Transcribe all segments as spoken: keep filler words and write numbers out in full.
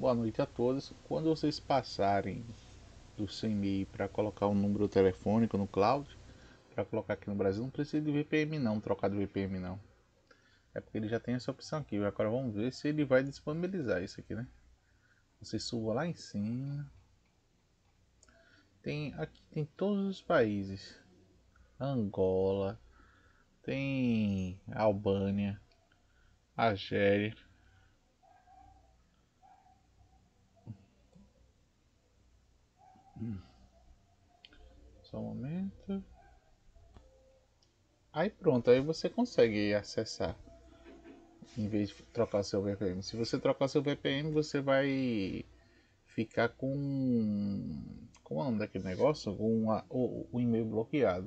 Boa noite a todos. Quando vocês passarem do cem mil para colocar um número telefônico no cloud, para colocar aqui no Brasil, não precisa de V P N não, trocar de V P N não. É porque ele já tem essa opção aqui. Agora vamos ver se ele vai disponibilizar isso aqui, né? Você suba lá em cima. Tem aqui tem todos os países. Angola, tem Albânia, Argélia. Hum. Só um momento. Aí pronto, aí você consegue acessar em vez de trocar o seu V P N. Se você trocar o seu V P N, você vai ficar com. Como é o nome daquele negócio? Com a, o, o e-mail bloqueado.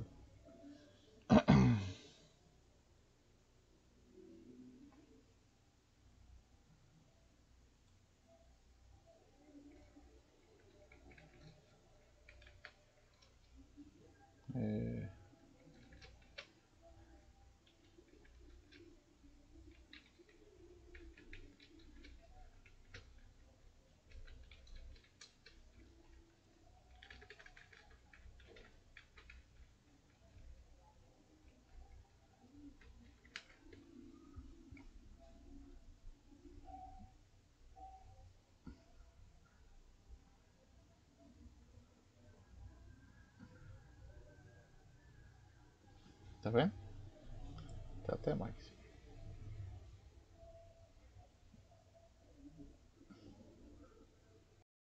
É, tá vendo? Tá até mais.